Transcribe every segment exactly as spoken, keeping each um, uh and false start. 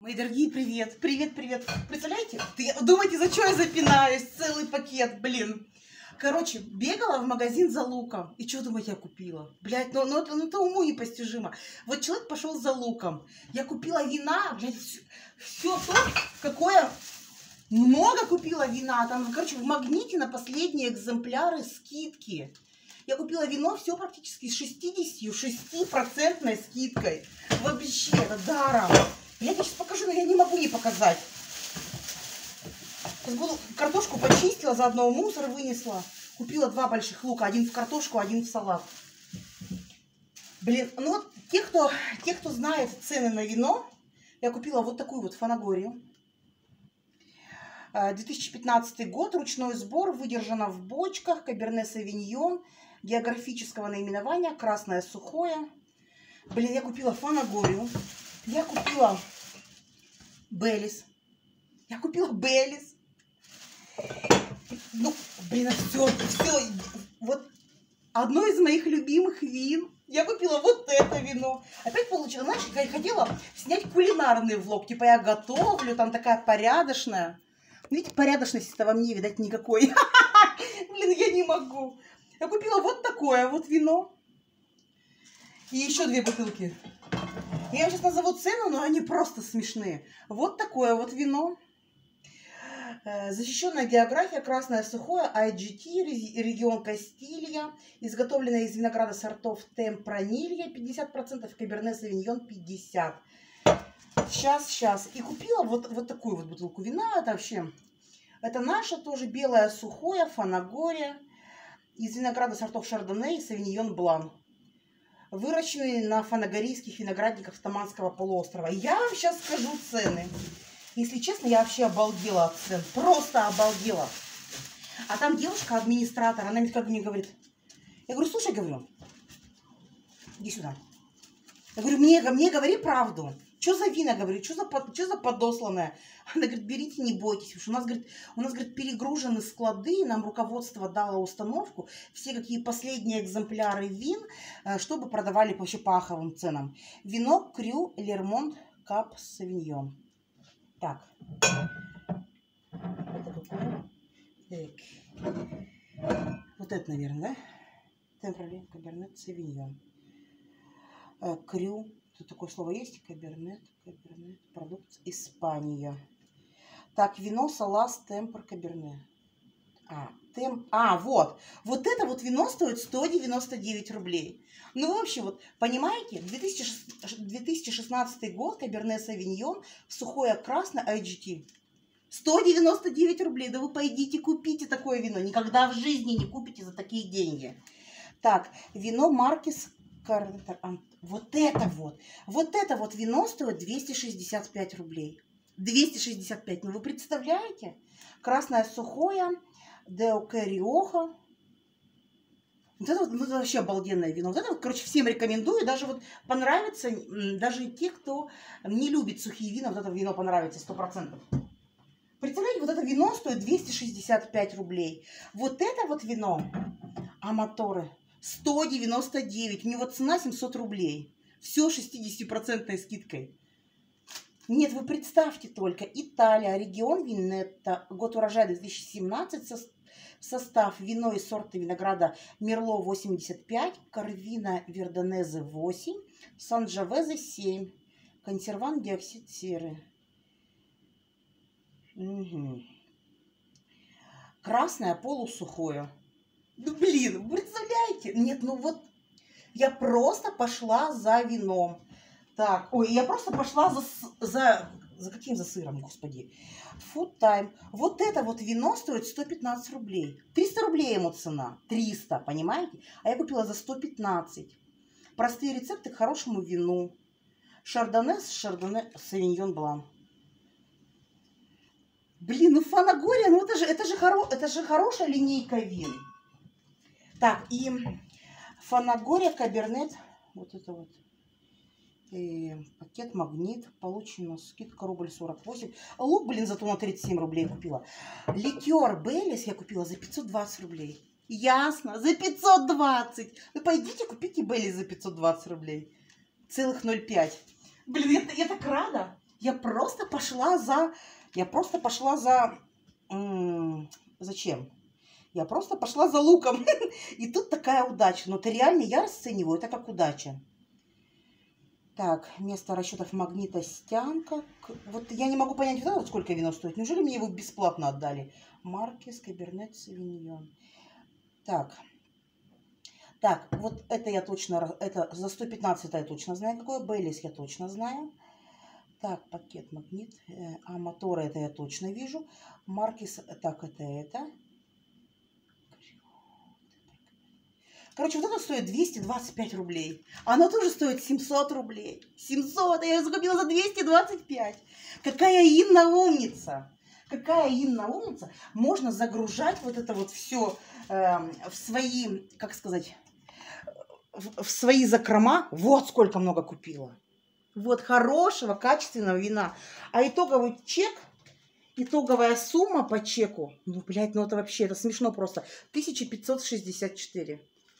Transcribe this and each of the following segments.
Мои дорогие, привет, привет, привет. Представляете, ты думаете, за что я запинаюсь? Целый пакет, блин. Короче, бегала в магазин за луком. И что, думаете, я купила? Блядь, ну, ну, это, ну это уму непостижимо. Вот человек пошел за луком. Я купила вина, блядь, все, все то, какое... Много купила вина. Там, короче, в Магните на последние экземпляры скидки. Я купила вино все практически с шестьдесят шесть процентной скидкой. Вообще, это даром. Я тебе сейчас покажу, но я не могу не показать. Сейчас буду, картошку почистила, заодно мусор вынесла. Купила два больших лука. Один в картошку, один в салат. Блин, ну вот те, кто, те, кто знает цены на вино, я купила вот такую вот Фанагорию. две тысячи пятнадцатый год, ручной сбор, выдержана в бочках, Каберне Савиньон, географического наименования, красное сухое. Блин, я купила Фанагорию, я купила Беллис, я купила Беллис. Ну, блин, все, все, вот одно из моих любимых вин. Я купила вот это вино. Опять получила, знаешь, я хотела снять кулинарный влог, типа я готовлю, там такая порядочная. Видите, порядочности-то во мне, видать, никакой. Блин, я не могу. Я купила вот такое вот вино. И еще две бутылки. Я вам сейчас назову цену, но они просто смешные. Вот такое вот вино. Защищенная география, красное сухое, ай джи ти, регион Кастилья. Изготовленное из винограда сортов Темпранилья пятьдесят процентов, Каберне Савиньон пятьдесят процентов. Сейчас, сейчас. И купила вот, вот такую вот бутылку вина. Это вообще, это наша тоже белое сухое, Фанагория. Из винограда сортов Шардоне и Савиньон Блан. Выращенные на фанагорийских виноградниках Таманского полуострова. Я вам сейчас скажу цены. Если честно, я вообще обалдела от цен. Просто обалдела. А там девушка-администратор, она мне как мне говорит. Я говорю, слушай, говорю, иди сюда. Я говорю, мне, мне говори правду. Что за вина, говорю, что за, что за подосланное? Она говорит, берите, не бойтесь. Потому что у нас, говорит, у нас, говорит, перегружены склады, нам руководство дало установку, все какие последние экземпляры вин, чтобы продавали вообще по аховым ценам. Вино Крю Лермонт Кап Савиньон. Так. Это какое? Так. Вот это, наверное, да? Темпранилья Кабернет Савиньон. Крю. Тут такое слово есть? Кабернет, Кабернет, продукт Испания. Так, вино Салас Темпр Каберне. А, тем, а, вот. Вот это вот вино стоит сто девяносто девять рублей. Ну, в общем, вот, понимаете, две тысячи шестнадцатый год, Каберне Савиньон, сухое красное, ай джи ти. сто девяносто девять рублей. Да вы пойдите купите такое вино. Никогда в жизни не купите за такие деньги. Так, вино Маркис. Вот это вот, вот это вот вино стоит двести шестьдесят пять рублей. двести шестьдесят пять, ну вы представляете? Красное сухое, Деоке Риоха. Вот это, вот, ну, это вообще обалденное вино. Вот это вот, короче, всем рекомендую. Даже вот понравится, даже те, кто не любит сухие вина, вот это вино понравится сто процентов. Представляете, вот это вино стоит двести шестьдесят пять рублей. Вот это вот вино, Аматоре, сто девяносто девять. У него цена семьсот рублей. Все шестидесятипроцентной скидкой. Нет, вы представьте только. Италия, регион Венетто, год урожая две тысячи семнадцатый, состав вино и сорта винограда Мерло восемьдесят пять, Корвина Вердонезе восемь, Санджавезе семь, консервант диоксид серы. Угу. Красное полусухое. Ну, блин, вы представляете? Нет, ну вот, я просто пошла за вином. Так, ой, я просто пошла за, за, за каким за сыром, господи. Food Time. Вот это вот вино стоит сто пятнадцать рублей. триста рублей ему цена. триста, понимаете? А я купила за сто пятнадцать. Простые рецепты к хорошему вину. Шардоне с Шардоне Савиньон Блан. Блин, ну Фанагория, ну это же, это же, хоро, это же хорошая линейка вин. Так, и Фанагория Кабернет, вот это вот, и пакет Магнит, получена скидка рубль сорок восемь. Лук, блин, зато на тридцать семь рублей купила. Ликер Беллис я купила за пятьсот двадцать рублей. Ясно, за пятьсот двадцать. Вы пойдите купите Беллис за пятьсот двадцать рублей. Целых ноль пять. Блин, я, я так рада. Я просто пошла за... Я просто пошла за... М, зачем? Я просто пошла за луком. И тут такая удача. Но это реально я расцениваю это как удача. Так, место расчетов магнита стянка. Вот я не могу понять, вот это вот сколько вино стоит. Неужели мне его бесплатно отдали? Маркес, Кабернет, Савиньон. Так. Так, вот это я точно... Это за сто пятнадцать я точно знаю, какое. Бейлис я точно знаю. Так, пакет магнит. А моторы это я точно вижу. Маркес, так, это это. Короче, вот это стоит двести двадцать пять рублей. Оно тоже стоит семьсот рублей. семьсот, а я ее закупила за двести двадцать пять. Какая Инна умница. Какая Инна умница. Можно загружать вот это вот все э, в свои, как сказать, в, в свои закрома. Вот сколько много купила. Вот хорошего, качественного вина. А итоговый чек, итоговая сумма по чеку, ну, блядь, ну это вообще, это смешно просто. тысяча пятьсот шестьдесят четыре.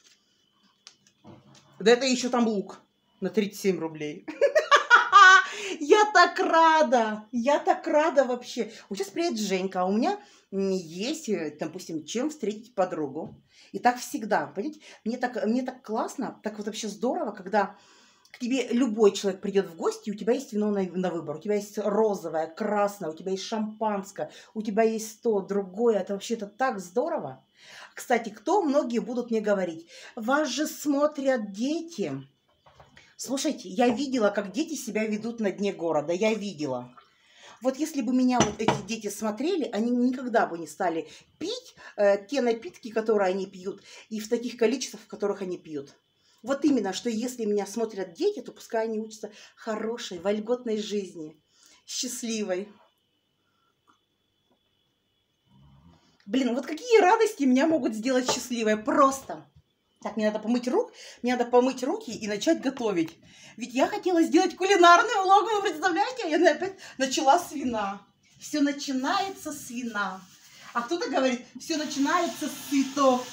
Да это еще там лук на тридцать семь рублей. Я так рада, я так рада вообще. Вот сейчас приедет Женька, а у меня есть, допустим, чем встретить подругу. И так всегда, понимаете, мне так, мне так классно, так вот вообще здорово, когда к тебе любой человек придет в гости, и у тебя есть вино на, на выбор. У тебя есть розовое, красное, у тебя есть шампанское, у тебя есть то, другое. Это вообще-то так здорово. Кстати, кто многие будут мне говорить, вас же смотрят дети. Слушайте, я видела, как дети себя ведут на дне города. Я видела. Вот если бы меня вот эти дети смотрели, они никогда бы не стали пить э, те напитки, которые они пьют, и в таких количествах, в которых они пьют. Вот именно, что если меня смотрят дети, то пускай они учатся хорошей, вольготной жизни, счастливой. Блин, вот какие радости меня могут сделать счастливой. Просто. Так, мне надо помыть рук, мне надо помыть руки и начать готовить. Ведь я хотела сделать кулинарный влог, вы представляете? Я опять начала с вина. Все начинается с вина. А кто-то говорит, все начинается с цветов.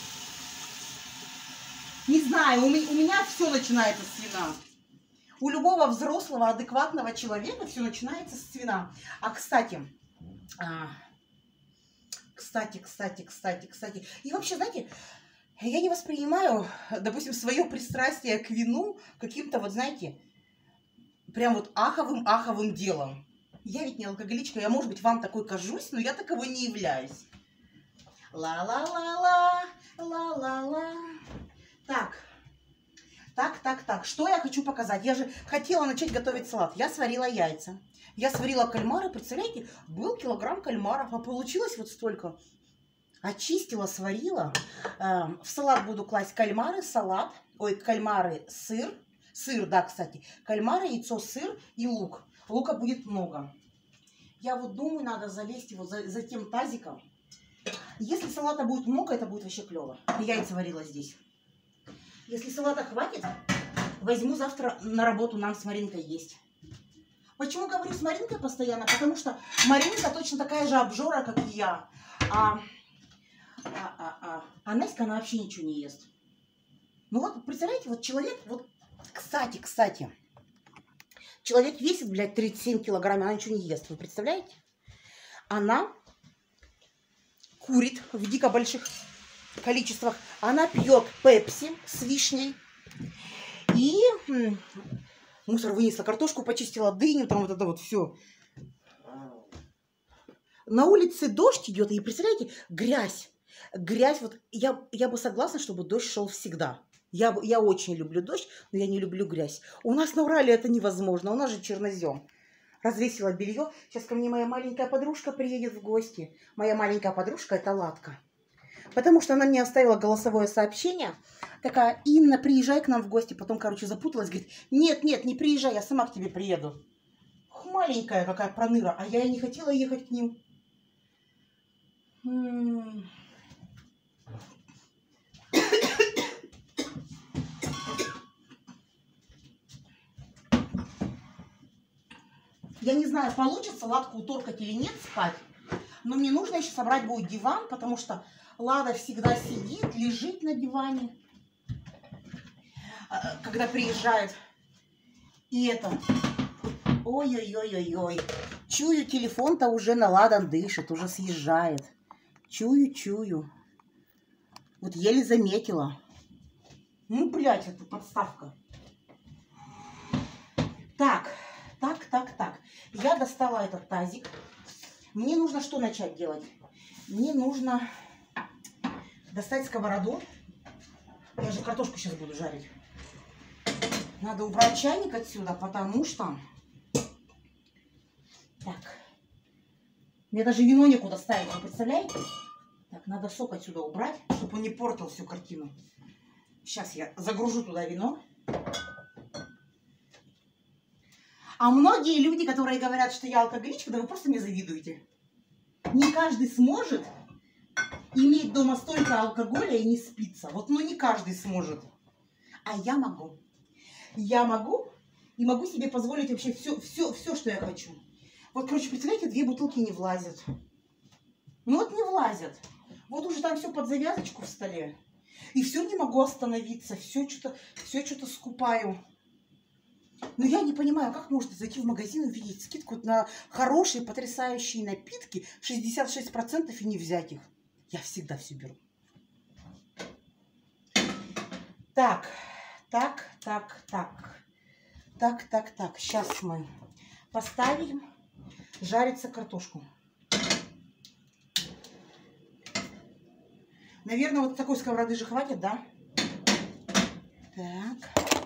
Не знаю, у меня, у меня все начинается с вина. У любого взрослого, адекватного человека все начинается с вина. А, кстати, а, кстати, кстати, кстати, кстати. И вообще, знаете, я не воспринимаю, допустим, свое пристрастие к вину каким-то, вот знаете, прям вот аховым-аховым делом. Я ведь не алкоголичка, я, может быть, вам такой кажусь, но я таковой не являюсь. Ла-ла-ла-ла, ла-ла-ла. Так, так, так, так. Что я хочу показать? Я же хотела начать готовить салат. Я сварила яйца. Я сварила кальмары. Представляете, был килограмм кальмаров, а получилось вот столько. Очистила, сварила. В салат буду класть кальмары, салат. Ой, кальмары, сыр. Сыр, да, кстати. Кальмары, яйцо, сыр и лук. Лука будет много. Я вот думаю, надо залезть его за, за тем тазиком. Если салата будет много, это будет вообще клево. Яйца варила здесь. Если салата хватит, возьму завтра на работу, нам с Маринкой есть. Почему говорю с Маринкой постоянно? Потому что Маринка точно такая же обжора, как и я. А, а, а, а, а Настя, она вообще ничего не ест. Ну вот, представляете, вот человек, вот, кстати, кстати, человек весит, блядь, тридцать семь килограмм, она ничего не ест. Вы представляете? Она курит в дико больших количествах. Она пьет пепси с вишней. И м, мусор вынесла, картошку почистила, дыню, там вот это вот все. На улице дождь идет, и представляете, грязь. Грязь, вот я, я бы согласна, чтобы дождь шел всегда. Я, я очень люблю дождь, но я не люблю грязь. У нас на Урале это невозможно, у нас же чернозем. Развесила белье. Сейчас ко мне моя маленькая подружка приедет в гости. Моя маленькая подружка – это Ладка. Потому что она мне оставила голосовое сообщение. Такая, Инна, приезжай к нам в гости. Потом, короче, запуталась. Говорит, нет, нет, не приезжай, я сама к тебе приеду. Маленькая какая проныра. А я и не хотела ехать к ним. М-м. Я не знаю, получится Ладку уторкать или нет спать. Но мне нужно еще собрать будет диван, потому что Лада всегда сидит, лежит на диване, когда приезжает. И это. Ой-ой-ой-ой-ой. Чую, телефон-то уже на ладан дышит, уже съезжает. Чую, чую. Вот еле заметила. Ну, блядь, это подставка. Так, так, так, так. Я достала этот тазик. Мне нужно что начать делать? Мне нужно достать сковороду. Я же картошку сейчас буду жарить. Надо убрать чайник отсюда, потому что... Так. Мне даже вино некуда ставить, вы представляете? Так, надо сок отсюда убрать, чтобы он не портил всю картину. Сейчас я загружу туда вино. А многие люди, которые говорят, что я алкоголичка, да вы просто мне завидуете. Не каждый сможет иметь дома столько алкоголя и не спиться. Вот, ну не каждый сможет. А я могу. Я могу и могу себе позволить вообще все, все, все, что я хочу. Вот, короче, представляете, две бутылки не влазят. Ну вот не влазят. Вот уже там все под завязочку в столе. И все не могу остановиться. Все что-то, все что-то скупаю. Но я не понимаю, как можно зайти в магазин и увидеть скидку на хорошие, потрясающие напитки шестьдесят шесть процентов и не взять их. Я всегда все беру. Так, так, так, так. Так, так, так. Сейчас мы поставим жариться картошку. Наверное, вот такой сковороды же хватит, да? Так.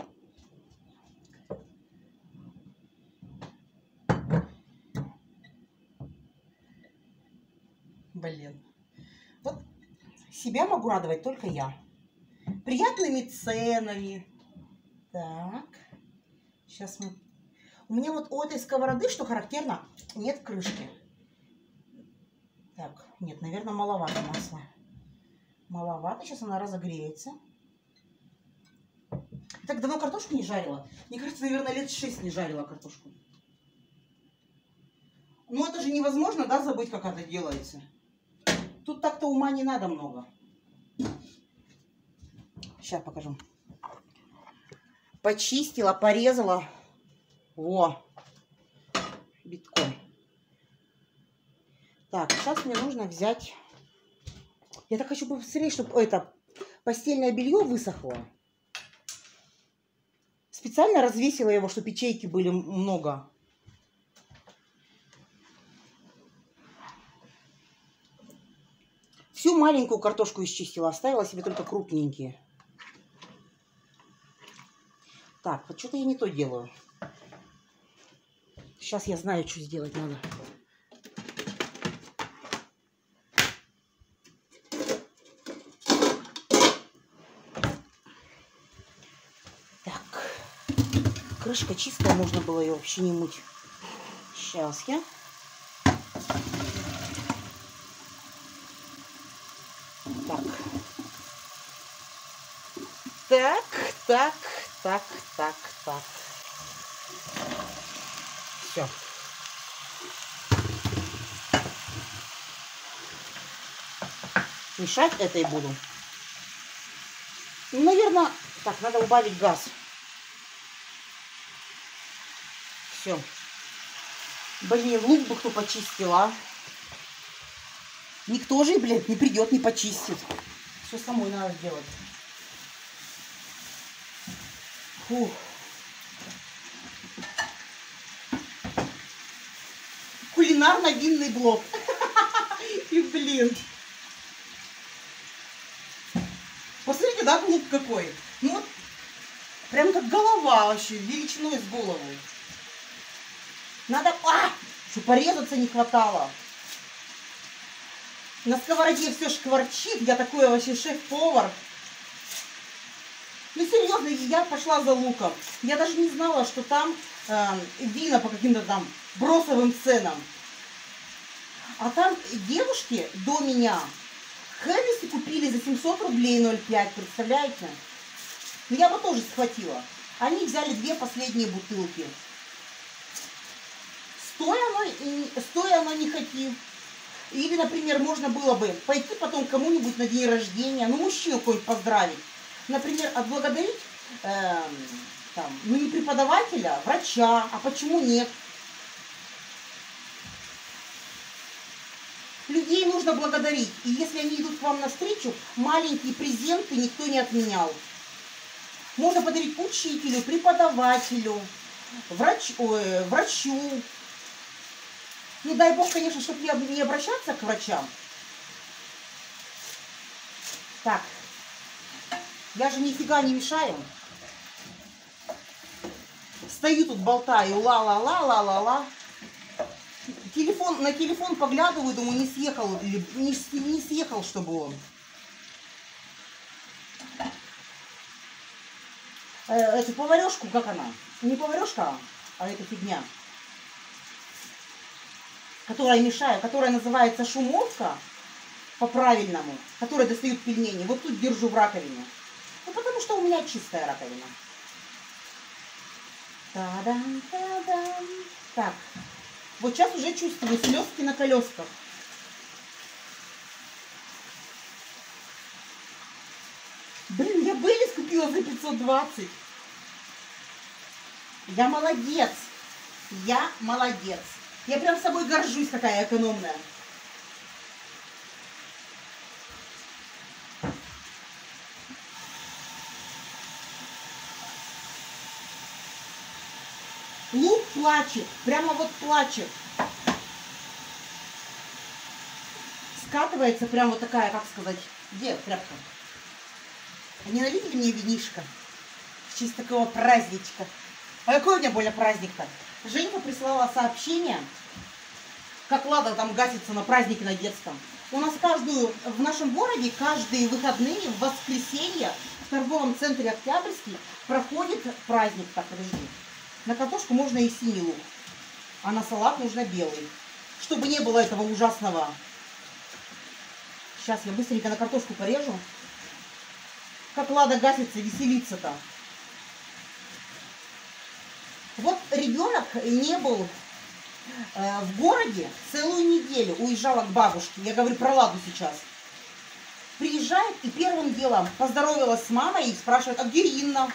Блин. Вот себя могу радовать только я. Приятными ценами. Так. Сейчас мы... У меня вот у этой сковороды, что характерно, нет крышки. Так, нет, наверное, маловато масла. Маловато. Сейчас она разогреется. Так давно картошку не жарила. Мне кажется, наверное, лет шесть не жарила картошку. Ну, это же невозможно, да, забыть, как это делается. Тут так-то ума не надо много. Сейчас покажу. Почистила, порезала. Во. Битком. Так, сейчас мне нужно взять... Я так хочу посмотреть, чтобы это постельное белье высохло. Специально развесила его, чтобы ячейки были много. Всю маленькую картошку исчистила, оставила себе только крупненькие. Так, вот что-то я не то делаю. Сейчас я знаю, что сделать надо. Так. Крышка чистая, можно было ее вообще не мыть. Сейчас я... Так. Так, так, так, так, так. Все. Мешать это и буду. Ну, наверное, так, надо убавить газ. Все. Блин, лук бы кто почистил, а? Никто же, блядь, не придет, не почистит. Все самой надо сделать. Фух. Кулинарно-винный блок. И, блин. Посмотрите, да, клуб какой. Ну вот, прям как голова вообще, величиной с голову. Надо... А! Что порезаться не хватало. На сковороде все шкварчит. Я такой вообще шеф-повар. Ну, серьезно, я пошла за луком. Я даже не знала, что там э, вина по каким-то там бросовым ценам. А там девушки до меня Хеннесси купили за семьсот рублей ноль пять, представляете? Ну, я бы тоже схватила. Они взяли две последние бутылки. Стоя оно, стоя оно не хотим. Или, например, можно было бы пойти потом кому-нибудь на день рождения, ну, мужчину какой-нибудь поздравить. Например, отблагодарить, э, там, ну, не преподавателя, врача, а почему нет? Людей нужно благодарить. И если они идут к вам навстречу, маленькие презенты никто не отменял. Можно подарить учителю, преподавателю, врач, ой, врачу. Ну, дай бог, конечно, чтобы не обращаться к врачам. Так, я же нифига не мешаю. Стою тут, болтаю, ла-ла-ла-ла-ла-ла. Телефон, на телефон поглядываю, думаю, не съехал, не, не съехал, чтобы он. Э, эту поварешку, как она? Не поварешка, а эта фигня. Которая мешает, которая называется шумовка, по-правильному, которая достают пельмени. Вот тут держу в раковине. Ну, потому что у меня чистая раковина. Та-дам, та-дам. Так, вот сейчас уже чувствую слезки на колесках. Блин, я Бейлис купила за пятьсот двадцать. Я молодец. Я молодец. Я прям собой горжусь, какая экономная. Лук плачет. Прямо вот плачет. Скатывается прям вот такая, как сказать, где тряпка? Ненавидели мне винишко в честь такого праздничка. А какой у меня более праздник-то? Женька прислала сообщение, как Лада там гасится на празднике на детском. У нас каждую, в нашем городе каждые выходные в воскресенье в торговом центре Октябрьский проходит праздник. Так, подожди. На картошку можно и синий лук, а на салат нужно белый. Чтобы не было этого ужасного. Сейчас я быстренько на картошку порежу. Как Лада гасится, веселится-то. Вот ребенок не был э, в городе целую неделю, уезжала к бабушке. Я говорю про Ладу сейчас. Приезжает и первым делом поздоровалась с мамой и спрашивает, а где Инна?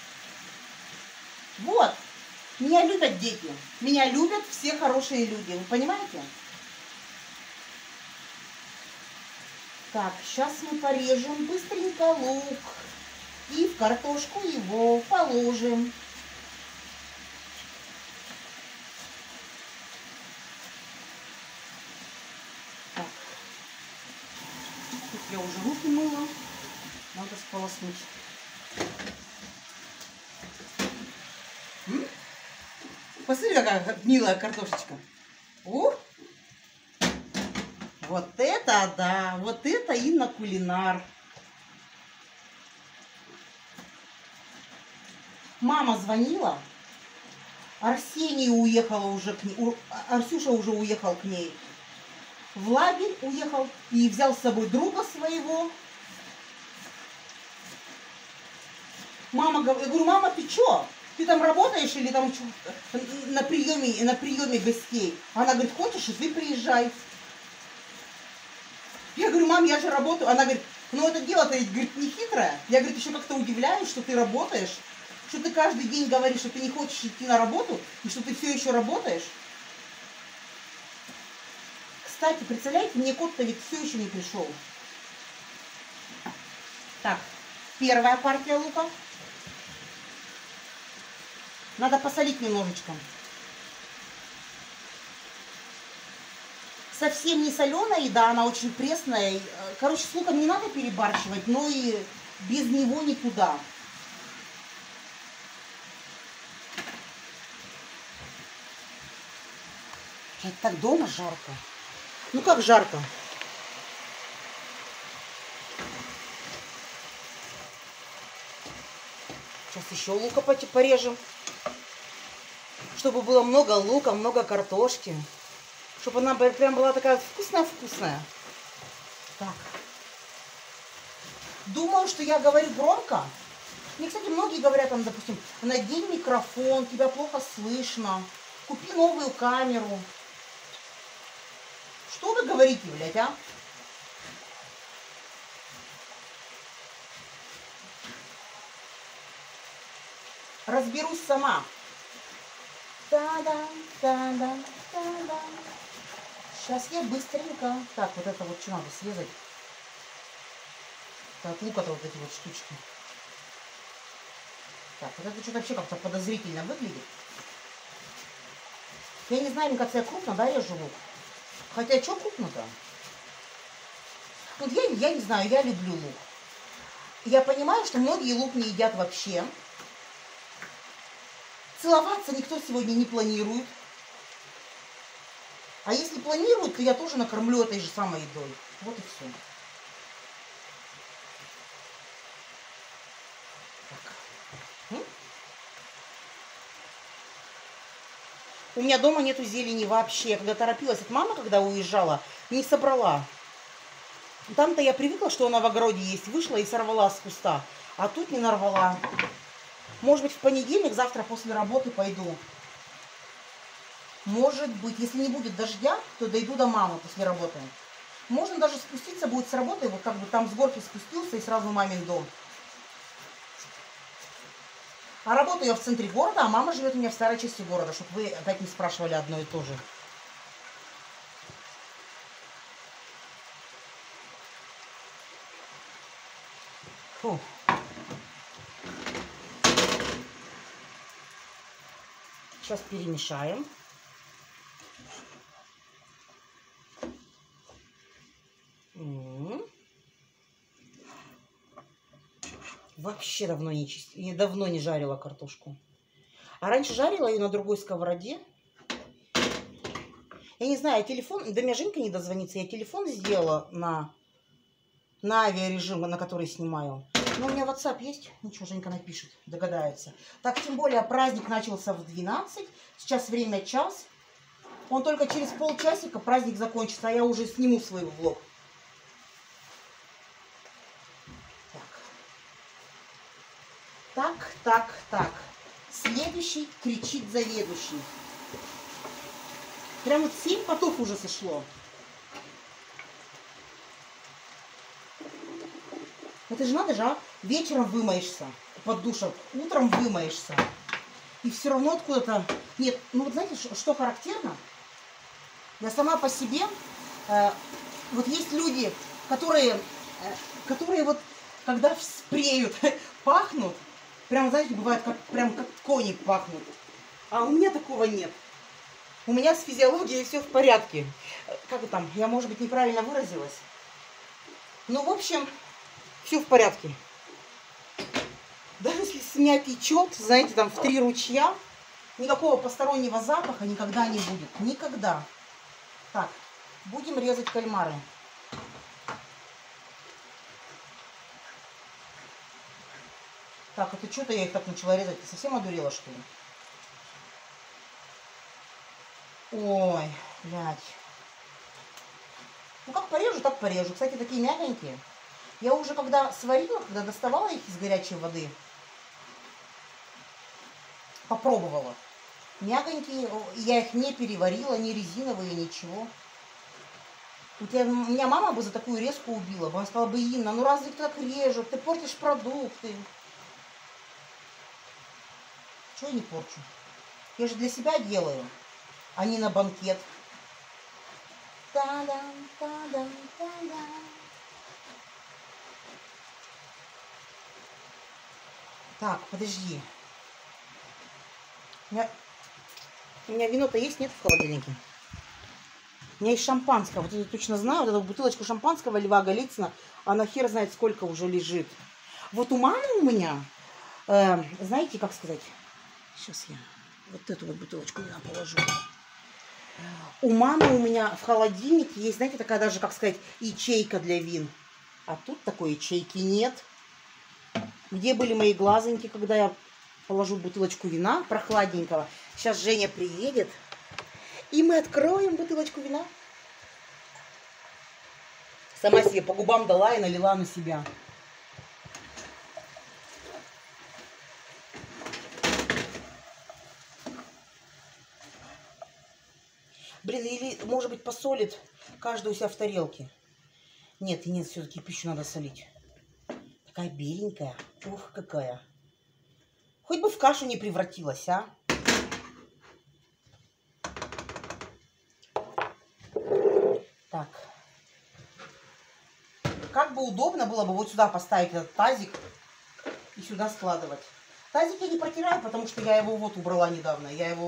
Вот. Меня любят дети. Меня любят все хорошие люди. Вы понимаете? Так, сейчас мы порежем быстренько лук. И в картошку его положим. Так. Тут я уже руки мыла. Надо сполоснуть. М? Посмотри, какая милая картошечка. О! Вот это да! Вот это Инна кулинар. Мама звонила. Арсений уехала уже к ней. Арсюша уже уехал к ней. В лагерь уехал и взял с собой друга своего. Мама, я говорю, мама, ты чё? Ты там работаешь или там на приеме, на приеме гостей? Она говорит, хочешь, и ты приезжай. Я говорю, мам, я же работаю. Она говорит, ну это дело-то, говорит, не хитрое. Я, говорит, еще как-то удивляюсь, что ты работаешь, что ты каждый день говоришь, что ты не хочешь идти на работу, и что ты все еще работаешь. Кстати, представляете, мне кот-то ведь все еще не пришел. Так, первая партия лука. Надо посолить немножечко. Совсем не соленая еда, она очень пресная. Короче, с луком не надо перебарщивать, но и без него никуда. Это так дома жарко. Ну как жарко? Сейчас еще лука порежем. Чтобы было много лука, много картошки. Чтобы она прям была такая вкусная-вкусная. Так. Думаю, что я говорю громко. Мне, кстати, многие говорят, там, допустим, надень микрофон, тебя плохо слышно. Купи новую камеру. Что вы говорите, блядь, а? Разберусь сама. Та-дам, та-дам, та-дам. Сейчас я быстренько. Так, вот это вот что надо срезать. Так, лука-то вот эти вот штучки. Так, вот это что-то вообще как-то подозрительно выглядит. Я не знаю, мне кажется, я крупно, да, режу лук. Хотя, что крупно-то? Вот я, я не знаю, я люблю лук. Я понимаю, что многие лук не едят вообще. Целоваться никто сегодня не планирует. А если планируют, то я тоже накормлю этой же самой едой. Вот и все. Так. У меня дома нету зелени вообще. Я когда торопилась от мамы, когда уезжала, не собрала. Там-то я привыкла, что она в огороде есть. Вышла и сорвала с куста. А тут не нарвала. Может быть, в понедельник, завтра после работы пойду. Может быть, если не будет дождя, то дойду до мамы после работы. Можно даже спуститься будет с работы, вот как бы там с горки спустился и сразу в мамин дом. А работаю я в центре города, а мама живет у меня в старой части города, чтобы вы опять не спрашивали одно и то же. Фу. Сейчас перемешаем. Вообще давно не, чист... давно не жарила картошку. А раньше жарила ее на другой сковороде. Я не знаю, телефон... До меня Женька не дозвонится. Я телефон сделала на, на авиарежим, на который снимаю. Но у меня WhatsApp есть. Ничего, Женька напишет, догадается. Так, тем более праздник начался в двенадцать. Сейчас время час. Он только через полчасика праздник закончится, а я уже сниму свой влог. Так, так, так. Следующий кричит заведующий. Прям вот семь потов уже сошло. Это же надо же, а? Вечером вымоешься под душем, утром вымоешься. И все равно откуда-то... Нет, ну вот знаете, что характерно? Я сама по себе... Э, вот есть люди, которые, э, которые вот, когда спреют, пахнут. Прям, знаете, бывает, как, прям как кони пахнут. А у меня такого нет. У меня с физиологией все в порядке. Как это там? Я, может быть, неправильно выразилась. Ну, в общем, все в порядке. Даже если с меня течет, знаете, там в три ручья, никакого постороннего запаха никогда не будет. Никогда. Так, будем резать кальмары. Так, это что-то я их так начала резать. Ты совсем одурела, что ли? Ой, блядь. Ну, как порежу, так порежу. Кстати, такие мягонькие. Я уже когда сварила, когда доставала их из горячей воды, попробовала. Мягонькие. Я их не переварила, не резиновые, ничего. У, тебя, у меня мама бы за такую резку убила. Она сказала бы: Инна, ну разве ты так режешь? Ты портишь продукты. Чего я не порчу? Я же для себя делаю, а не на банкет. Та-дам, та-дам, та-дам. Так, подожди. У меня, у меня вино-то есть, нет в холодильнике? У меня есть шампанское. Вот это точно знаю. Вот эту бутылочку шампанского Льва Голицына, она хер знает сколько уже лежит. Вот у мамы у меня, э, знаете, как сказать... Сейчас я вот эту вот бутылочку вина положу. У мамы у меня в холодильнике есть, знаете, такая даже, как сказать, ячейка для вин. А тут такой ячейки нет. Где были мои глазоньки, когда я положу бутылочку вина прохладненького? Сейчас Женя приедет, и мы откроем бутылочку вина. Сама себе по губам дала и налила на себя. Блин, или, может быть, посолит каждый у себя в тарелке. Нет, нет, все-таки пищу надо солить. Такая беленькая. Ух, какая. Хоть бы в кашу не превратилась, а. Так. Как бы удобно было бы вот сюда поставить этот тазик и сюда складывать. Тазик я не протираю, потому что я его вот убрала недавно. Я его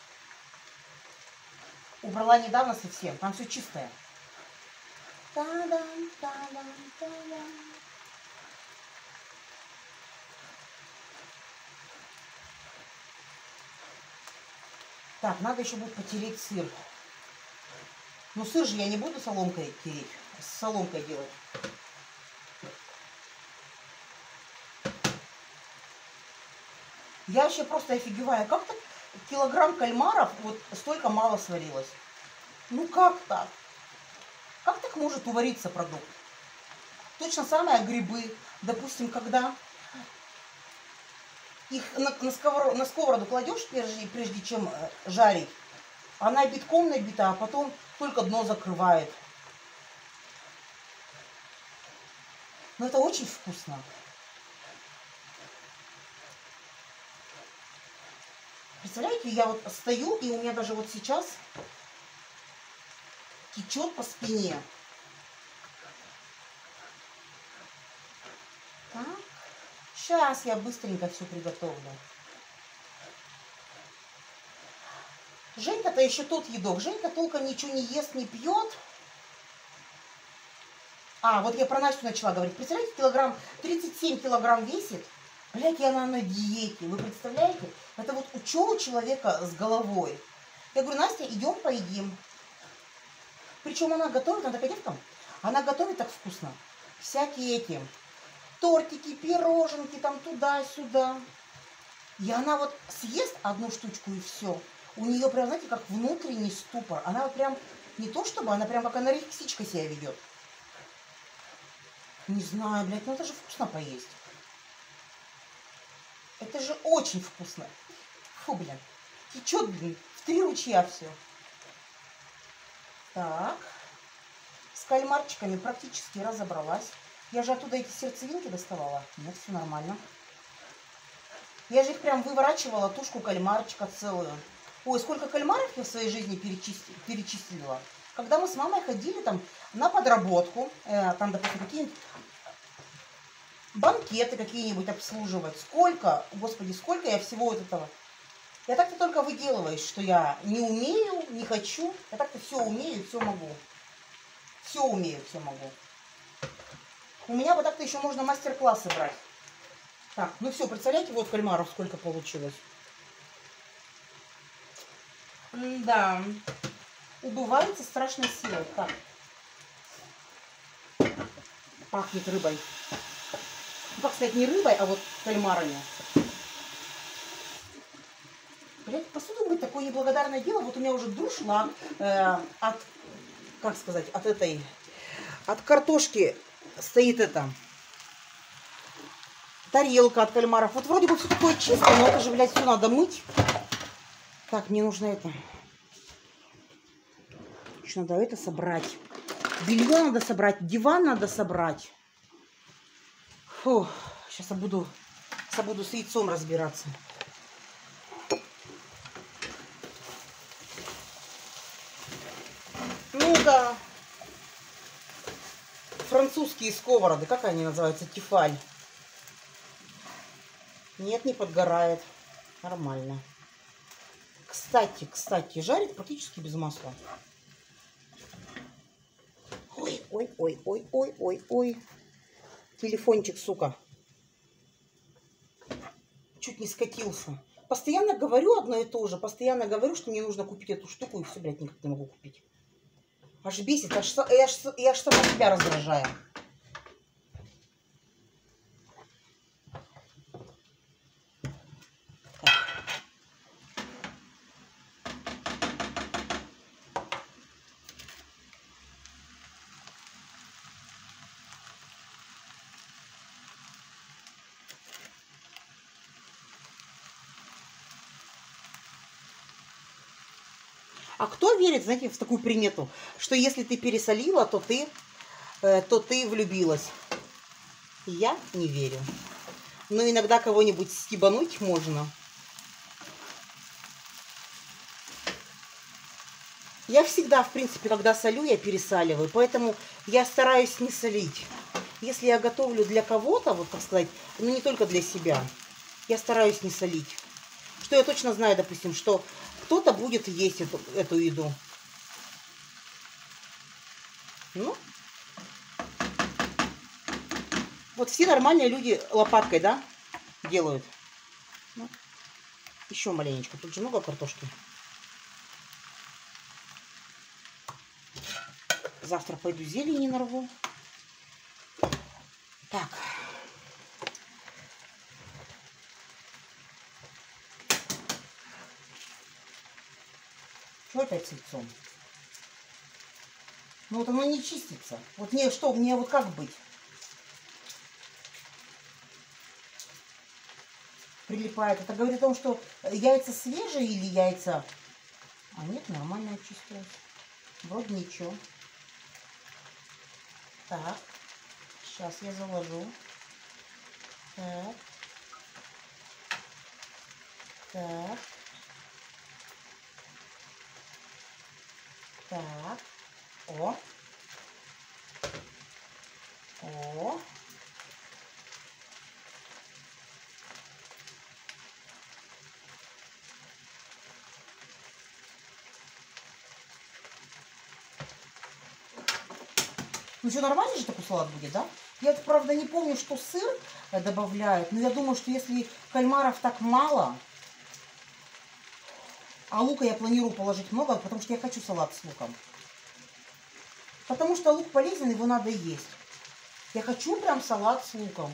убрала недавно совсем. Там все чистое. Та-дам, та-дам, та-дам. Так, надо еще будет потереть сыр. Но сыр же я не буду соломкой тереть, с соломкой делать. Я вообще просто офигеваю, как так килограмм кальмаров вот столько мало сварилось. Ну как так? Как так может увариться продукт? Точно самое грибы. Допустим, когда их на, на, сковороду, на сковороду кладешь, прежде, прежде чем жарить, она битком набита, а потом только дно закрывает. Но это очень вкусно. Представляете, я вот стою, и у меня даже вот сейчас течет по спине. Так. Сейчас я быстренько все приготовлю. Женька-то еще тот едок. Женька толком ничего не ест, не пьет. А, вот я про Настю начала говорить. Представляете, килограмм, тридцать семь килограмм весит. Блядь, и она на диете. Вы представляете? Это вот у чего человека с головой? Я говорю, Настя, идем поедим. Причем она готовит, она такая девка, она готовит так вкусно. Всякие эти тортики, пироженки, там туда-сюда. И она вот съест одну штучку и все. У нее прям, знаете, как внутренний ступор. Она вот прям, не то чтобы, она прям как анорексичка себя ведет. Не знаю, блядь, ну это же вкусно поесть. Это же очень вкусно. Фу, блин. Течет, блин, в три ручья все. Так. С кальмарчиками практически разобралась. Я же оттуда эти сердцевинки доставала. Нет, все нормально. Я же их прям выворачивала, тушку кальмарчика целую. Ой, сколько кальмаров я в своей жизни перечислила. перечислила. Когда мы с мамой ходили там на подработку, э, там, допустим, какие-нибудь банкеты какие-нибудь обслуживать. Сколько, господи, сколько я всего вот этого. Я так-то только выделываюсь, что я не умею, не хочу. Я так-то все умею, все могу. Все умею, все могу. У меня вот так-то еще можно мастер-классы брать. Так, ну все, представляете, вот кальмаров сколько получилось. Да, убывается страшной силой. Так, пахнет рыбой. Ну, как сказать, не рыбой, а вот кальмарами. Блять, посуду мыть такое неблагодарное дело. Вот у меня уже друшла э, от, как сказать, от этой, от картошки стоит это, тарелка от кальмаров. Вот вроде бы все такое чистое, но это же, блядь, все надо мыть. Так, мне нужно это, еще надо это собрать. Белье надо собрать, диван надо собрать. Фу, сейчас я буду, сейчас я буду с яйцом разбираться. Ну да. Французские сковороды, как они называются? Тефаль. Нет, не подгорает. Нормально. Кстати, кстати, жарит практически без масла. Ой, ой, ой, ой, ой, ой, ой. Телефончик, сука. Чуть не скатился. Постоянно говорю одно и то же. Постоянно говорю, что мне нужно купить эту штуку, и все, блядь, никак не могу купить. Аж бесит, аж, я, аж, я аж сама себя раздражаю. А кто верит, знаете, в такую примету, что если ты пересолила, то ты, э, то ты влюбилась? Я не верю. Но иногда кого-нибудь стебануть можно. Я всегда, в принципе, когда солю, я пересаливаю, поэтому я стараюсь не солить. Если я готовлю для кого-то, вот так сказать, ну не только для себя, я стараюсь не солить. Что я точно знаю, допустим, что кто-то будет есть эту, эту еду. Ну, вот все нормальные люди лопаткой, да, делают. Ну, еще маленечко, тут же много картошки. Завтра пойду зелени нарву. Так. Что опять с яйцом? Ну вот оно не чистится. Вот мне что, мне вот как быть? Прилипает. Это говорит о том, что яйца свежие или яйца... А нет, нормально чистые. Вроде ничего. Так. Сейчас я заложу. Так. Так. Так. О. О. Ну что, нормально же такой салат будет, да? Я, правда, не помню, что сыр добавляют, но я думаю, что если кальмаров так мало, а лука я планирую положить много, потому что я хочу салат с луком. Потому что лук полезен, его надо есть. Я хочу прям салат с луком.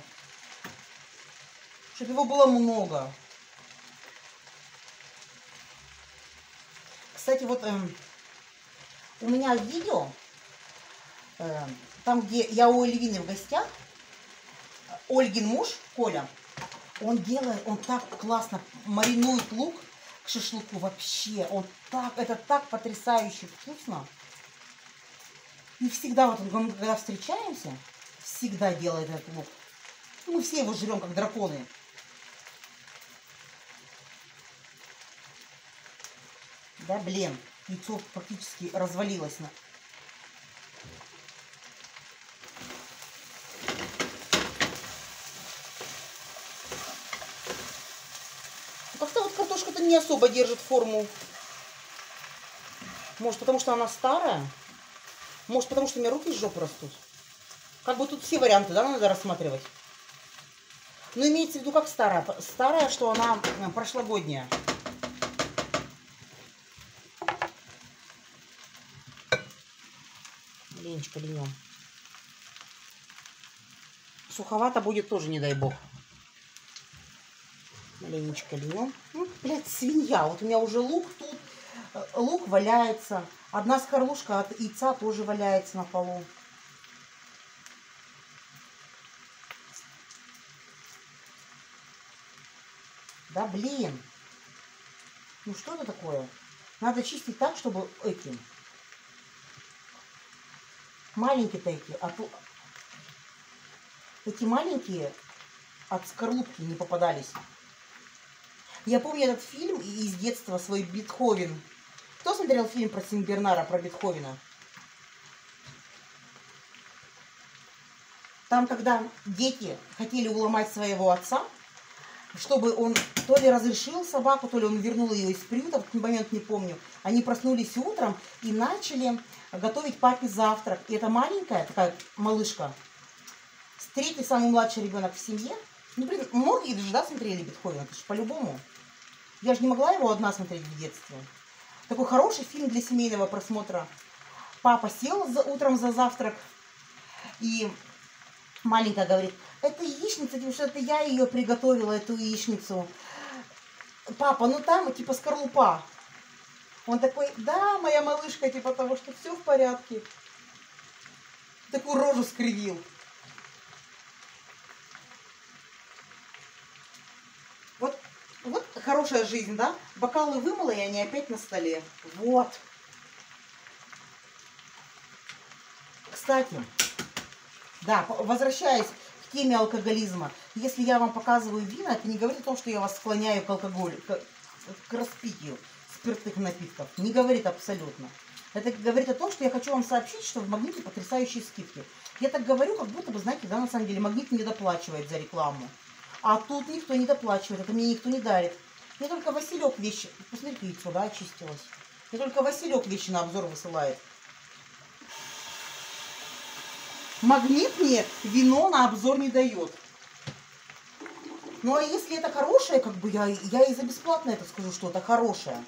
Чтобы его было много. Кстати, вот эм, у меня видео, э, там, где я у Эльвины в гостях, Ольгин муж, Коля, он делает, он так классно маринует лук к шашлыку вообще. Он так, это так потрясающе вкусно. И всегда, вот мы когда встречаемся, всегда делает этот лук. Мы все его жрем, как драконы. Да, блин, яйцо практически развалилось. На... Как-то вот картошка-то не особо держит форму. Может, потому что она старая? Может, потому что у меня руки из жопы растут? Как бы тут все варианты, да, надо рассматривать. Но имеется в виду, как старая. Старая, что она прошлогодняя. Ленечка льнем. Суховато будет тоже, не дай бог. Маленечко льнем. Ну, блядь, свинья. Вот у меня уже лук тут. Лук валяется. Одна скорлупка от яйца тоже валяется на полу. Да блин. Ну что это такое? Надо чистить так, чтобы этим. Маленькие такие. А то... Эти маленькие от скорлупки не попадались. Я помню этот фильм из детства свой «Бетховен». Кто смотрел фильм про Симбернара, про Бетховена? Там, когда дети хотели уломать своего отца, чтобы он то ли разрешил собаку, то ли он вернул ее из приюта, в этот момент не помню. Они проснулись утром и начали готовить папе завтрак. И эта маленькая такая малышка, третий самый младший ребенок в семье. Ну, блин, многие же, да, смотрели Бетховена, это же по-любому. Я же не могла его одна смотреть в детстве. Такой хороший фильм для семейного просмотра. Папа сел за, утром за завтрак, и маленькая говорит: это яичница, потому что это я ее приготовила, эту яичницу. Папа, ну там типа скорлупа. Он такой: да, моя малышка, типа того, что все в порядке. Такую рожу скривил. Вот, вот хорошая жизнь, да? Бокалы вымыла, и они опять на столе. Вот. Кстати, да, возвращаясь к теме алкоголизма. Если я вам показываю вина, это не говорит о том, что я вас склоняю к алкоголю, к, к распитию спиртных напитков. Не говорит абсолютно. Это говорит о том, что я хочу вам сообщить, что в Магните потрясающие скидки. Я так говорю, как будто бы, знаете, да, на самом деле Магнит не доплачивает за рекламу. А тут никто не доплачивает, это мне никто не дарит. Мне только Василек вещи... Посмотрите, яйцо, да, очистилось. Мне только Василек вещи на обзор высылает. Магнит мне вино на обзор не дает. Ну, а если это хорошее, как бы я, я и за бесплатно это скажу, что это хорошее.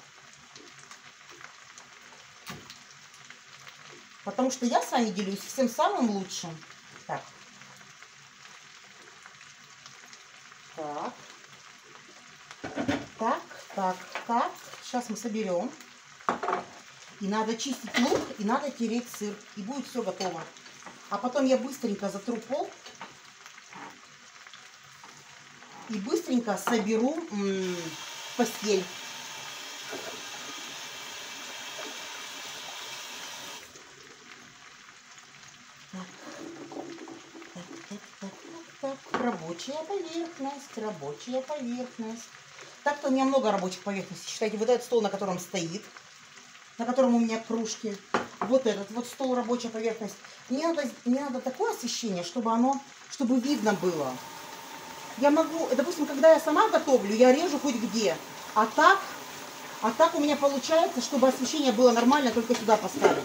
Потому что я с вами делюсь всем самым лучшим. Так. Так. Так, так, так. Сейчас мы соберем. И надо чистить лук, и надо тереть сыр. И будет все готово. А потом я быстренько затру пол. И быстренько соберу м-м, постель. Так. Так, так, так, так, так. Рабочая поверхность, рабочая поверхность. Так-то у меня много рабочих поверхностей. Считайте, вот этот стол, на котором стоит, на котором у меня кружки. Вот этот вот стол, рабочая поверхность. Мне надо, мне надо такое освещение, чтобы оно, чтобы видно было. Я могу, допустим, когда я сама готовлю, я режу хоть где. А так, а так у меня получается, чтобы освещение было нормально, только сюда поставить.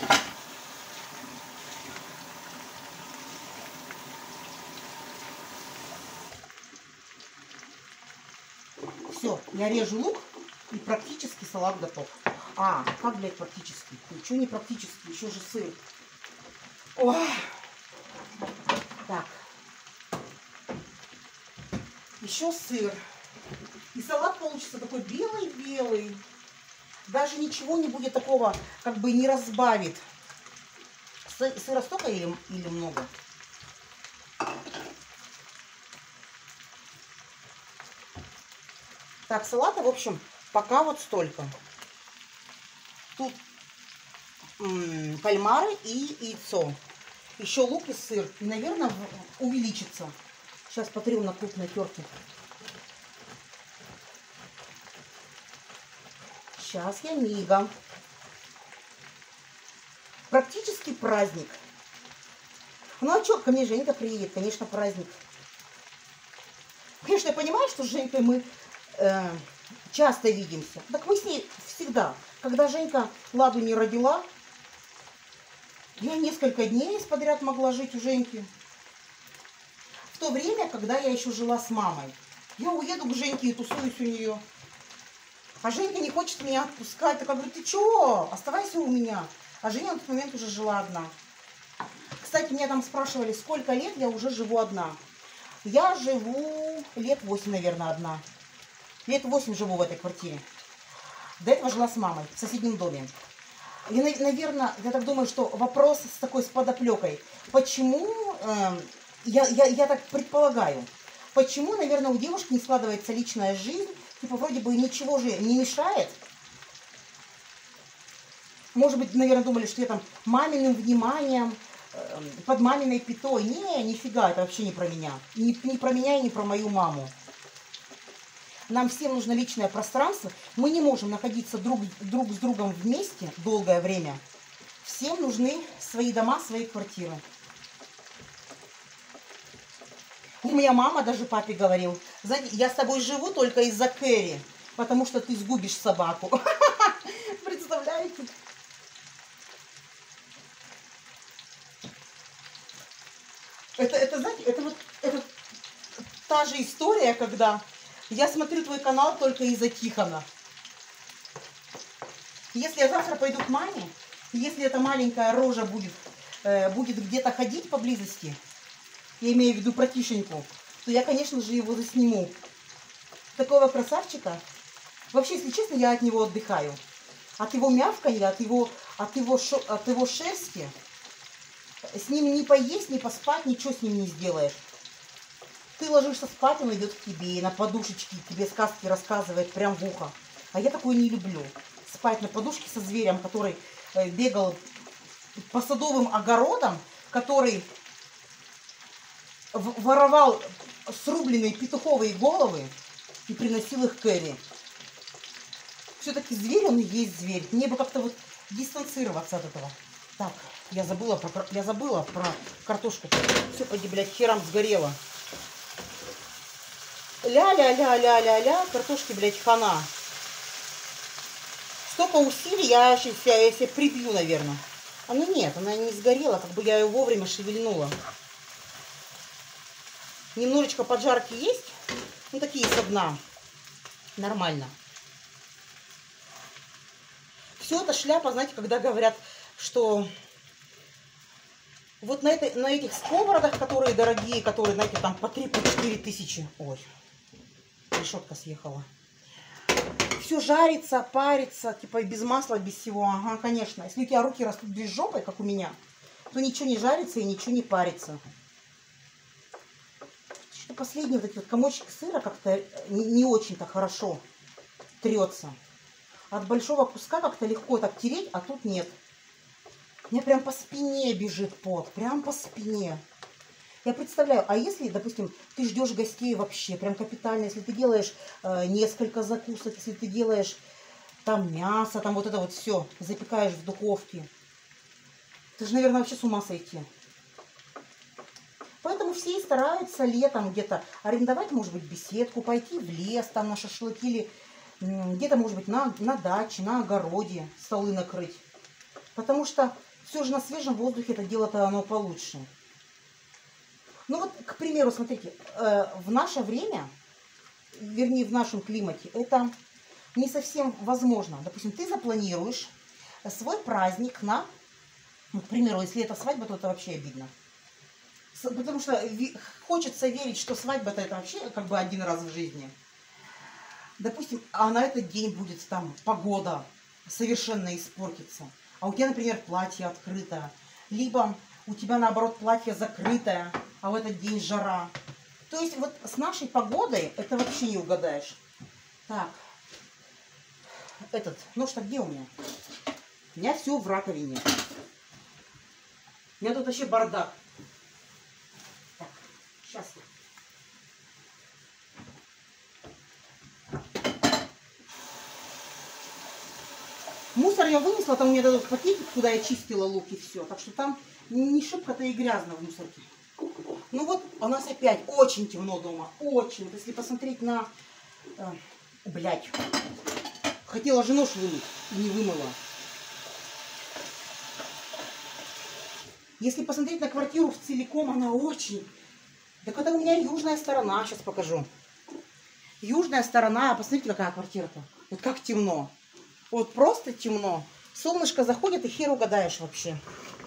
Все, я режу лук, и практически салат готов. А, как, блядь, практически? Ничего не практически, еще же сыр. Ой. Так. Еще сыр. И салат получится такой белый-белый. Даже ничего не будет такого, как бы не разбавит. Сыра столько или, или много? Так, салата, в общем, пока вот столько. Тут м-м, кальмары и яйцо. Еще лук и сыр. И, наверное, увеличится. Сейчас потрем на крупной терке. Сейчас я мигом. Практически праздник. Ну а что, ко мне Женька приедет, конечно, праздник. Конечно, я понимаю, что с Женькой мы э, часто видимся. Так мы с ней всегда. Когда Женька Ладу не родила, я несколько дней подряд могла жить у Женьки. В то время, когда я еще жила с мамой. Я уеду к Женьке и тусуюсь у нее. А Женька не хочет меня отпускать. Так я говорю, ты что? Оставайся у меня. А Женя на тот момент уже жила одна. Кстати, меня там спрашивали, сколько лет я уже живу одна. Я живу лет восемь, наверное, одна. Лет восемь живу в этой квартире. До этого жила с мамой в соседнем доме. И, наверное, я так думаю, что вопрос с такой с подоплекой. Почему, э, я, я, я так предполагаю, почему, наверное, у девушки не складывается личная жизнь, типа вроде бы ничего же не мешает. Может быть, наверное, думали, что я там маминым вниманием, э, под маминой пятой. Не, нифига, это вообще не про меня. Не, не про меня и не про мою маму. Нам всем нужно личное пространство. Мы не можем находиться друг, друг с другом вместе долгое время. Всем нужны свои дома, свои квартиры. У меня мама даже папе говорил, знаете, я с тобой живу только из-за Кэрри, потому что ты сгубишь собаку. Представляете? Это, это, знаете, это вот это та же история, когда я смотрю твой канал только из-за Тихона. Если я завтра пойду к маме, если эта маленькая рожа будет, э, будет где-то ходить поблизости, я имею в виду про Тишеньку, то я, конечно же, его засниму. Такого красавчика. Вообще, если честно, я от него отдыхаю. От его мявканья, от его, от его, шо, от его шерсти. С ним не поесть, не поспать, ничего с ним не сделаешь. Ты ложишься спать, он идет к тебе и на подушечке тебе сказки рассказывает прям в ухо. А я такое не люблю. Спать на подушке со зверем, который бегал по садовым огородам, который воровал срубленные петуховые головы и приносил их Кэрри. Все-таки зверь, он и есть зверь. Мне бы как-то вот дистанцироваться от этого. Так, я забыла про, я забыла про картошку. Все, поди, блядь, херам сгорело. Ля-ля-ля-ля-ля-ля, картошки, блядь, хана. Столько усилий, я сейчас я себе прибью, наверное. А ну нет, она не сгорела, как бы я ее вовремя шевельнула. Немножечко поджарки есть, ну такие со дна. Нормально. Все это шляпа, знаете, когда говорят, что вот на, этой, на этих сковородах, которые дорогие, которые, знаете, там по три-четыре тысячи. Ой, решетка съехала. Все жарится, парится, типа без масла, без всего. Ага, конечно. Если у тебя руки растут без жопы, как у меня, то ничего не жарится и ничего не парится. Что последний вот эти вот комочек сыра как-то не, не очень-то хорошо трется. От большого куска как-то легко так тереть, а тут нет. У меня прям по спине бежит пот, прям по спине. Я представляю, а если, допустим, ты ждешь гостей вообще, прям капитально, если ты делаешь э, несколько закусок, если ты делаешь там мясо, там вот это вот все, запекаешь в духовке, ты же, наверное, вообще с ума сойти. Поэтому все и стараются летом где-то арендовать, может быть, беседку, пойти в лес там на шашлыки или где-то, может быть, на, на даче, на огороде столы накрыть. Потому что все же на свежем воздухе это дело-то оно получше. Ну вот, к примеру, смотрите, э, в наше время, вернее, в нашем климате, это не совсем возможно. Допустим, ты запланируешь свой праздник на, ну, к примеру, если это свадьба, то это вообще обидно. С, потому что хочется верить, что свадьба-то это вообще как бы один раз в жизни. Допустим, а на этот день будет там погода совершенно испортится. А у тебя, например, платье открытое. Либо у тебя, наоборот, платье закрытое, а в этот день жара. То есть вот с нашей погодой это вообще не угадаешь. Так, этот, нож-то где у меня? У меня все в раковине. У меня тут вообще бардак. Так, сейчас. Мусор я вынесла, там у меня этот пакетик, куда я чистила лук и все. Так что там не шибко-то и грязно в мусорке. Ну вот, у нас опять очень темно дома. Очень. Если посмотреть на... Э, блядь. Хотела же нож вымыть и не вымыла. Если посмотреть на квартиру в целиком, она очень... Так это у меня южная сторона, сейчас покажу. Южная сторона, посмотрите, какая квартира-то. Вот как темно. Вот просто темно. Солнышко заходит, и хер угадаешь вообще.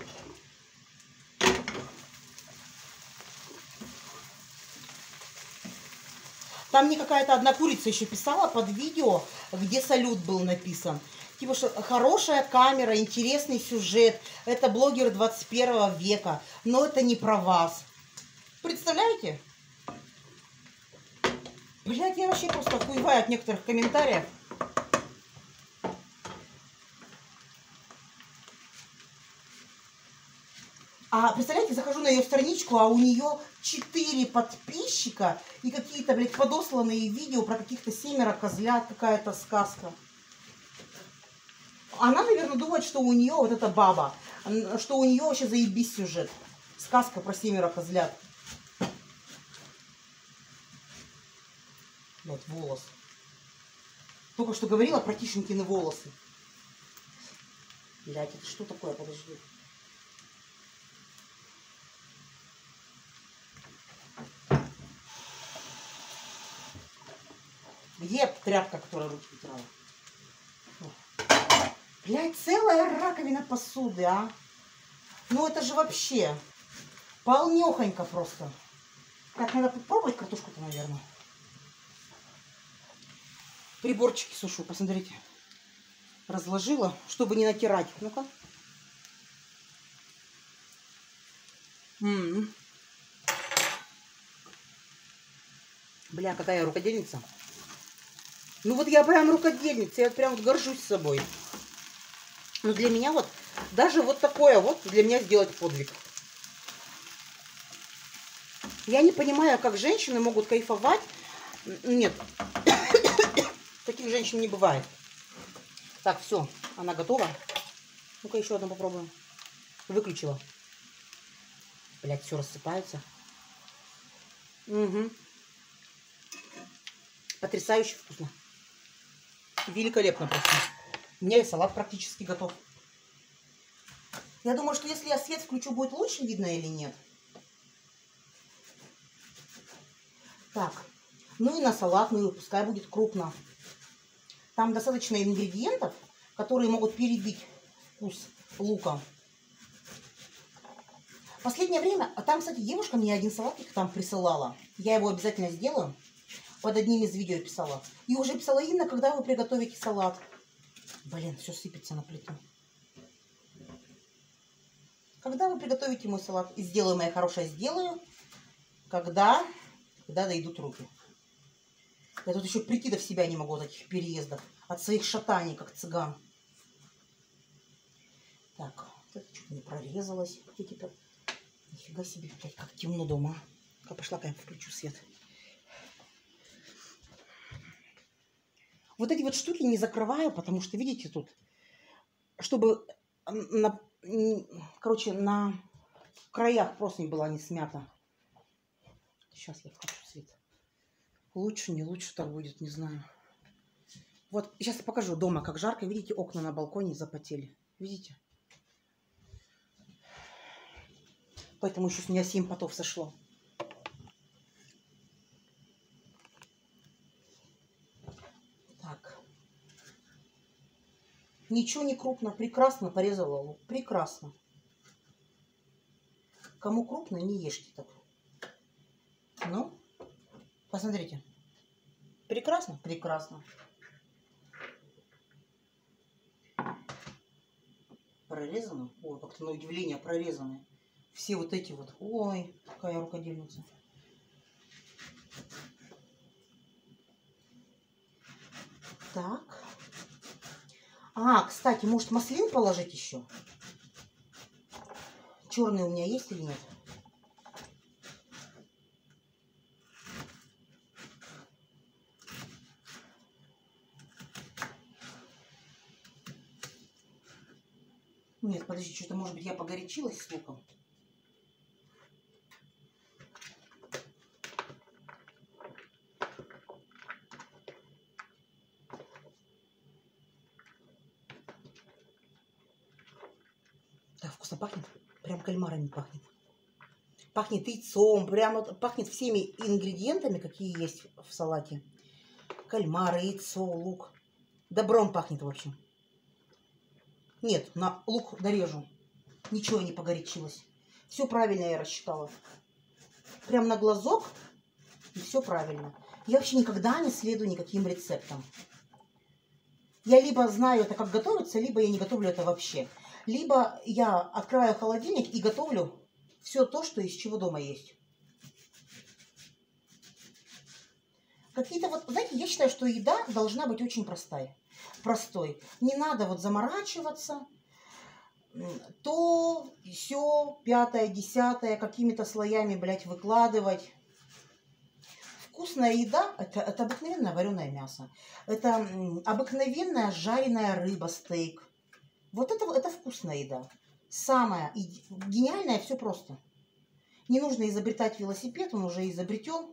Там мне какая-то одна курица еще писала под видео, где салют был написан. Типа, что хорошая камера, интересный сюжет. Это блогер двадцать первого века. Но это не про вас. Представляете? Блядь, я вообще просто охуеваю от некоторых комментариев. А представляете, захожу на ее страничку, а у нее четыре подписчика и какие-то, блядь, подосланные видео про каких-то семеро козлят, какая-то сказка. Она, наверное, думает, что у нее вот эта баба, что у нее вообще заебись сюжет. Сказка про семеро козлят. Вот волос. Только что говорила про Тишенькины волосы. Блядь, это что такое? Подожди. Где тряпка, которая руки вытирала? Блядь, целая раковина посуды, а? Ну это же вообще полнёхонько просто. Так, надо попробовать картошку-то, наверное. Приборчики сушу, посмотрите. Разложила, чтобы не натирать. Ну-ка. М-м-м. Бля, какая я рукодельница. Ну вот я прям рукодельница, я прям вот горжусь собой. Но для меня вот, даже вот такое вот, для меня сделать подвиг. Я не понимаю, как женщины могут кайфовать. Нет, таких женщин не бывает. Так, все, она готова. Ну-ка еще одну попробуем. Выключила. Блядь, все рассыпается. Угу. Потрясающе вкусно. Великолепно просто. У меня и салат практически готов. Я думаю, что если я свет включу, будет лучше видно или нет. Так. Ну и на салат, ну и пускай будет крупно. Там достаточно ингредиентов, которые могут перебить вкус лука. В последнее время, а там, кстати, девушка мне один салатик там присылала. Я его обязательно сделаю. Под одним из видео писала. И уже писала: Инна, когда вы приготовите салат? Блин, все сыпется на плиту. Когда вы приготовите мой салат? И сделаю, моя хорошая, сделаю. Когда, когда дойдут руки. Я тут еще прийти до в себя не могу от этих переездов. От своих шатаний, как цыган. Так, вот это что-то не прорезалось. Где-то... Нифига себе, блядь, как темно дома. Я пошла, конечно, включу свет. Вот эти вот штуки не закрываю, потому что, видите, тут, чтобы, на, короче, на краях просто не была не смята. Сейчас я включу свет. Лучше, не лучше так будет, не знаю. Вот, сейчас я покажу дома, как жарко. Видите, окна на балконе запотели. Видите? Поэтому еще с меня семь потов сошло. Так. Ничего не крупно. Прекрасно порезала лук. Прекрасно. Кому крупно, не ешьте так. Ну, посмотрите. Прекрасно? Прекрасно. Прорезано? Ой, как-то на удивление прорезаны. Все вот эти вот. Ой, какая рукодельница. Так. А, кстати, может маслин положить еще? Черный у меня есть или нет? Нет, подожди, что-то, может быть, я погорячилась с луком. Так вкусно пахнет. Прям кальмарами пахнет. Пахнет яйцом. Прям пахнет всеми ингредиентами, какие есть в салате. Кальмары, яйцо, лук. Добром пахнет, в общем. Нет, на лук дорежу. Ничего не погорячилось. Все правильно я рассчитала. Прям на глазок. И все правильно. Я вообще никогда не следую никаким рецептам. Я либо знаю это, как готовится, либо я не готовлю это вообще. Либо я открываю холодильник и готовлю все то, что из чего дома есть. Какие-то вот, знаете, я считаю, что еда должна быть очень простая. Простой. Не надо вот заморачиваться. То, все, пятое, десятое, какими-то слоями, блядь, выкладывать. Вкусная еда – это, это обыкновенное вареное мясо. Это обыкновенная жареная рыба, стейк. Вот это, это вкусная еда. Самая гениальная, все просто. Не нужно изобретать велосипед, он уже изобретен.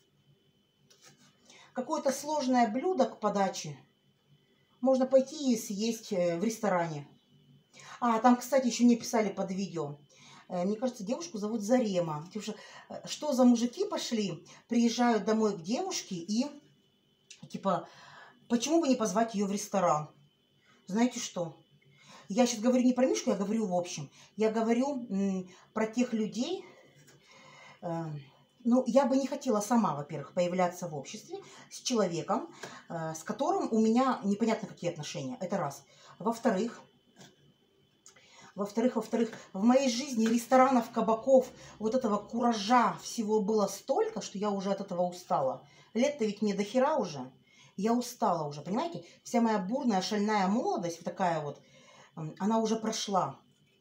Какое-то сложное блюдо к подаче можно пойти и съесть в ресторане. А, там, кстати, еще мне писали под видео. Мне кажется, девушку зовут Зарема. Что за мужики пошли, приезжают домой к девушке и, типа, почему бы не позвать ее в ресторан? Знаете что? Я сейчас говорю не про Мишку, я говорю в общем. Я говорю м, про тех людей. Э, ну, я бы не хотела сама, во-первых, появляться в обществе с человеком, э, с которым у меня непонятно какие отношения. Это раз. Во-вторых, Во-вторых, во-вторых, в моей жизни ресторанов, кабаков, вот этого куража всего было столько, что я уже от этого устала. Лет-то ведь мне до хера уже. Я устала уже, понимаете? Вся моя бурная, шальная молодость, такая вот, она уже прошла.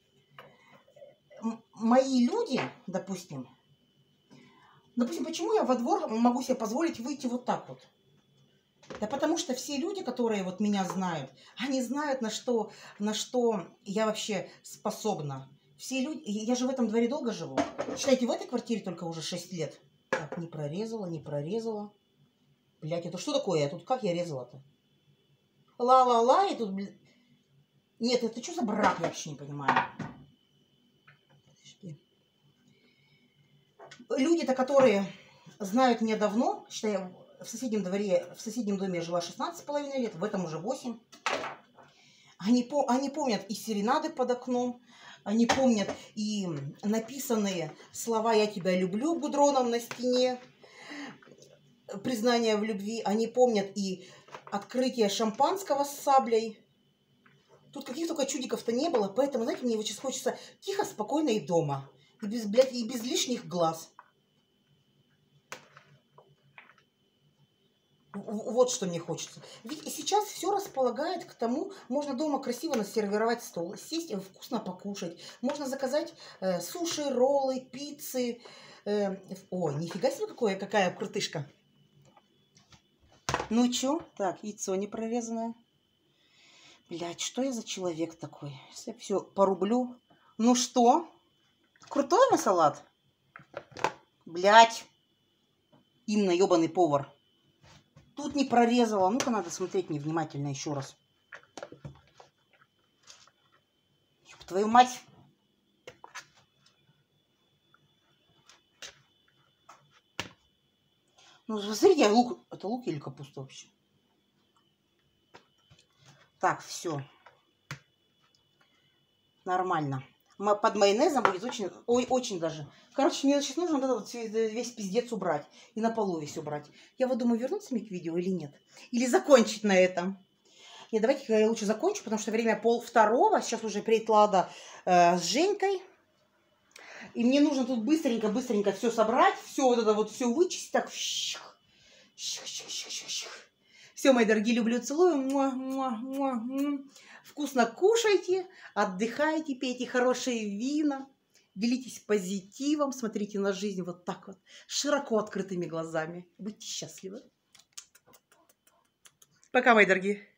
М- мои люди, допустим, допустим, почему я во двор могу себе позволить выйти вот так вот? Да потому что все люди, которые вот меня знают, они знают, на что, на что я вообще способна. Все люди... Я же в этом дворе долго живу. Считайте, в этой квартире только уже шесть лет. Так, не прорезала, не прорезала. Блядь, это что такое? Я тут как я резала-то? Ла-ла-ла, и тут, блядь... Нет, это что за брак, я вообще не понимаю. Люди-то, которые знают меня давно, считай, в соседнем дворе, в соседнем доме я жила шестнадцать с половиной лет, в этом уже восемь. Они, они помнят и серенады под окном, они помнят и написанные слова «Я тебя люблю» гудроном на стене, признание в любви. Они помнят и открытие шампанского с саблей. Тут каких только чудиков-то не было, поэтому, знаете, мне вот сейчас хочется тихо, спокойно и дома. И без, блядь, и без лишних глаз. Вот что мне хочется. Ведь и сейчас все располагает к тому, можно дома красиво насервировать стол, сесть, вкусно покушать. Можно заказать э, суши, роллы, пиццы. Э, о, нифига себе, какое, какая крутышка. Ну чё? Так, яйцо не прорезанное. Блядь, что я за человек такой? Если все порублю. Ну что? Крутой мой салат? Блядь. Инна, ебаный повар. Тут не прорезала. Ну-ка, надо смотреть невнимательно еще раз. Ёб твою мать. Ну, смотрите, лук. Это лук или капуста вообще? Так, все. Нормально. Под майонезом будет очень, ой, очень даже. Короче, мне сейчас нужно вот этот весь пиздец убрать. И на полу весь убрать. Я вот думаю, вернуться мне к видео или нет? Или закончить на этом? Нет, давайте я лучше закончу, потому что время пол второго. Сейчас уже приедет Лада э, с Женькой. И мне нужно тут быстренько-быстренько все собрать. Все вот это вот все вычистить. Так. Все, мои дорогие, люблю, целую. Муа, муа, муа, муа. Вкусно кушайте, отдыхайте, пейте хорошие вина, делитесь позитивом, смотрите на жизнь вот так вот, широко открытыми глазами. Будьте счастливы. Пока, мои дорогие.